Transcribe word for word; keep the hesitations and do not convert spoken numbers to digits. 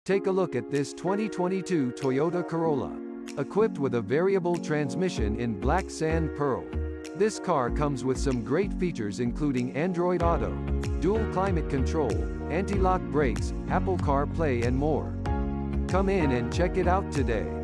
Take a look at this twenty twenty-two Toyota Corolla. Equipped with a variable transmission in black sand pearl. This car comes with some great features including Android Auto, dual climate control, anti-lock brakes, Apple CarPlay and more. Come in and check it out today.